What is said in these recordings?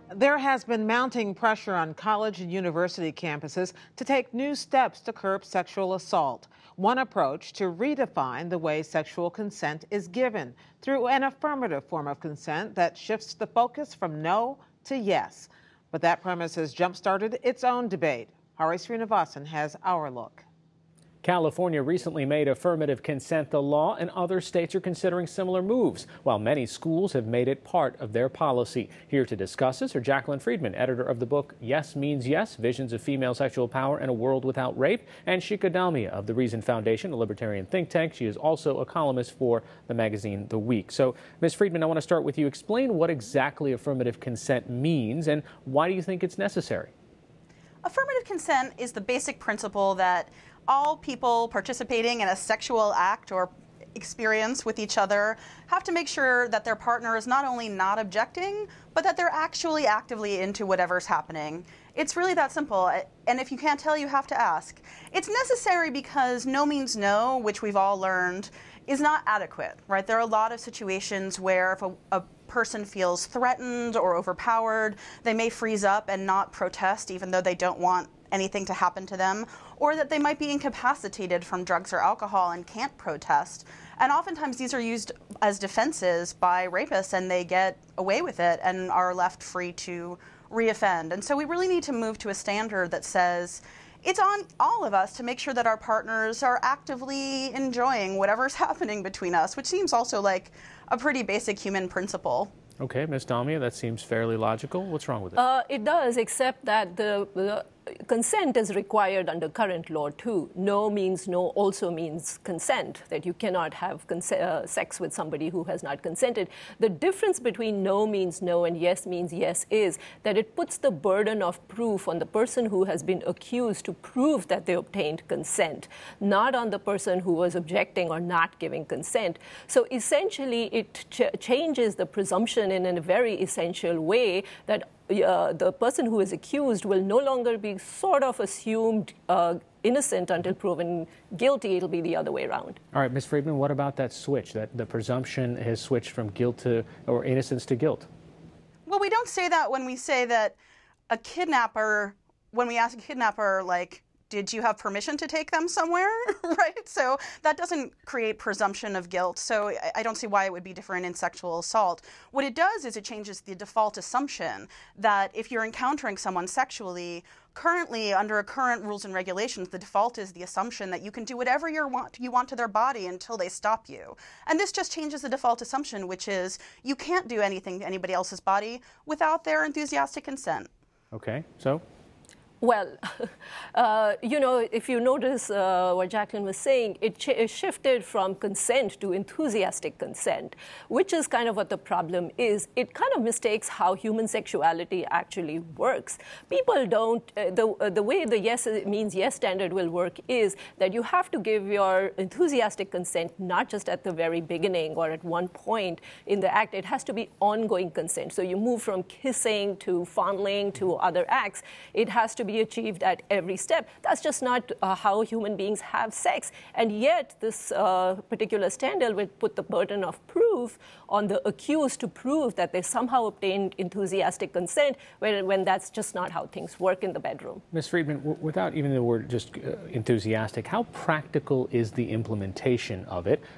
There has been mounting pressure on college and university campuses to take new steps to curb sexual assault. One approach to redefine the way sexual consent is given through an affirmative form of consent that shifts the focus from no to yes. But that premise has jump-started its own debate. Sreenivasan has our look. California recently made affirmative consent the law, and other states are considering similar moves, while many schools have made it part of their policy. Here to discuss this are Jaclyn Friedman, editor of the book Yes Means Yes, Visions of Female Sexual Power in a World Without Rape, and Shikha Dalmia of the Reason Foundation, a libertarian think tank. She is also a columnist for the magazine The Week. So, Ms. Friedman, I want to start with you. Explain what exactly affirmative consent means, and why do you think it's necessary? Affirmative consent is the basic principle that all people participating in a sexual act or experience with each other have to make sure that their partner is not only not objecting, but that they're actually actively into whatever's happening. It's really that simple. And if you can't tell, you have to ask. It's necessary because no means no, which we've all learned, is not adequate, right? There are a lot of situations where if a person feels threatened or overpowered, they may freeze up and not protest even though they don't want anything to happen to them, or that they might be incapacitated from drugs or alcohol and can't protest. And oftentimes these are used as defenses by rapists, and they get away with it and are left free to reoffend. And so we really need to move to a standard that says it's on all of us to make sure that our partners are actively enjoying whatever's happening between us, which seems also like a pretty basic human principle. Okay, Ms. Dalmia, that seems fairly logical. What's wrong with it? It does, except that the consent is required under current law too. No means no also means consent, that you cannot have sex with somebody who has not consented. The difference between no means no and yes means yes is that it puts the burden of proof on the person who has been accused to prove that they obtained consent, not on the person who was objecting or not giving consent. So essentially it changes the presumption in a very essential way that the person who is accused will no longer be sort of assumed innocent until proven guilty. It'll be the other way around. All right, Ms. Friedman, what about that switch, that the presumption has switched from guilt to, or innocence to guilt? Well, we don't say that when we say that a kidnapper, when we ask a kidnapper, like, did you have permission to take them somewhere, right? So that doesn't create presumption of guilt. So I don't see why it would be different in sexual assault. What it does is it changes the default assumption that if you're encountering someone sexually, currently under current rules and regulations, the default is the assumption that you can do whatever you want to their body until they stop you. And this just changes the default assumption, which is you can't do anything to anybody else's body without their enthusiastic consent. Okay, so? Well, you know, if you notice what Jaclyn was saying, it shifted from consent to enthusiastic consent, which is kind of what the problem is. It kind of mistakes how human sexuality actually works. People don't, the way the yes means yes standard will work is that you have to give your enthusiastic consent not just at the very beginning or at one point in the act. It has to be ongoing consent. So you move from kissing to fondling to other acts. It has to be achieved at every step. That's just not how human beings have sex. And yet this particular standard will put the burden of proof on the accused to prove that they somehow obtained enthusiastic consent when that's just not how things work in the bedroom. Ms. Friedman, without even the word just enthusiastic, how practical is the implementation of it?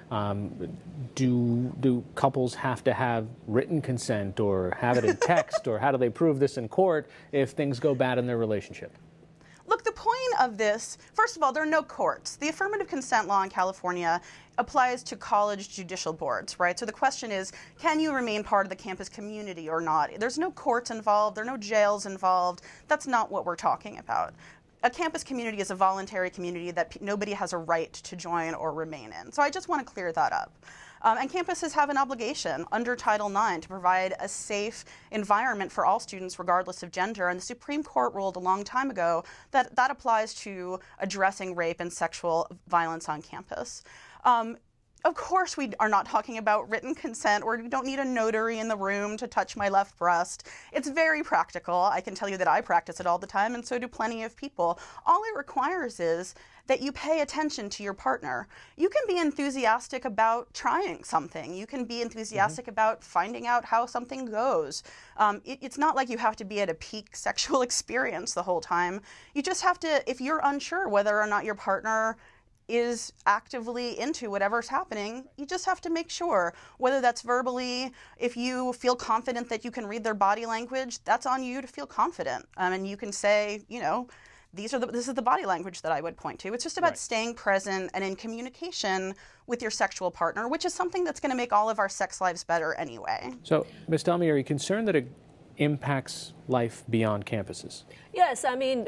Do couples have to have written consent or have it in text, or how do they prove this in court if things go bad in their relationship? Look, the point of this, first of all, there are no courts. The affirmative consent law in California applies to college judicial boards, right? So the question is, can you remain part of the campus community or not? There's no courts involved. There are no jails involved. That's not what we're talking about. A campus community is a voluntary community that nobody has a right to join or remain in. So I just want to clear that up. And campuses have an obligation under Title IX to provide a safe environment for all students regardless of gender. And the Supreme Court ruled a long time ago that that applies to addressing rape and sexual violence on campus. Of course, we are not talking about written consent, or you don't need a notary in the room to touch my left breast. It's very practical. I can tell you that I practice it all the time, and so do plenty of people. All it requires is that you pay attention to your partner. You can be enthusiastic about trying something. You can be enthusiastic about finding out how something goes. It's not like you have to be at a peak sexual experience the whole time. You just have to, if you're unsure whether or not your partner is actively into whatever's happening, you just have to make sure, whether that's verbally, if you feel confident that you can read their body language, that's on you to feel confident. And you can say, you know, this is the body language that I would point to. It's just about staying present and in communication with your sexual partner, which is something that's going to make all of our sex lives better anyway. So, Ms. Dalmia, are you concerned that it impacts life beyond campuses? Yes, I mean,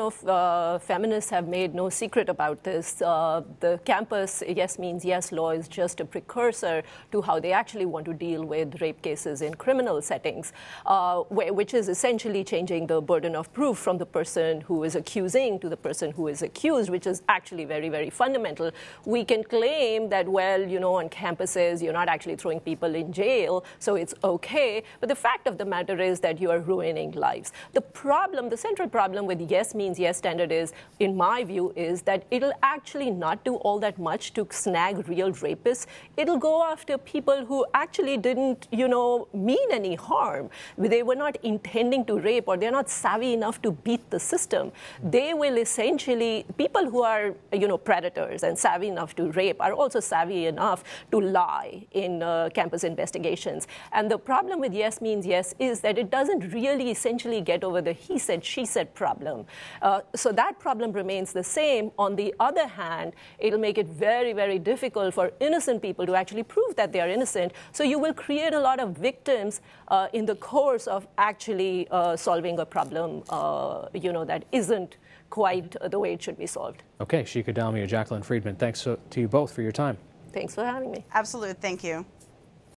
feminists have made no secret about this. The campus yes means yes law is just a precursor to how they actually want to deal with rape cases in criminal settings, which is essentially changing the burden of proof from the person who is accusing to the person who is accused, which is actually very, very fundamental. We can claim that, well, you know, on campuses, you're not actually throwing people in jail, so it's okay. But the fact of the matter is that you are ruining lives. The problem, the central problem with yes means yes standard is, in my view, is that it'll actually not do all that much to snag real rapists. It'll go after people who actually didn't, you know, mean any harm. They were not intending to rape, or they're not savvy enough to beat the system. They will essentially, people who are, you know, predators and savvy enough to rape are also savvy enough to lie in campus investigations. And the problem with yes means yes is that it doesn't really essentially get over the he said, she said problem. So that problem remains the same. On the other hand, it'll make it very, very difficult for innocent people to actually prove that they are innocent. So you will create a lot of victims in the course of actually solving a problem, you know, that isn't quite the way it should be solved. Okay, Shikha Dalmia, Jaclyn Friedman, thanks to you both for your time. Thanks for having me. Absolutely, thank you.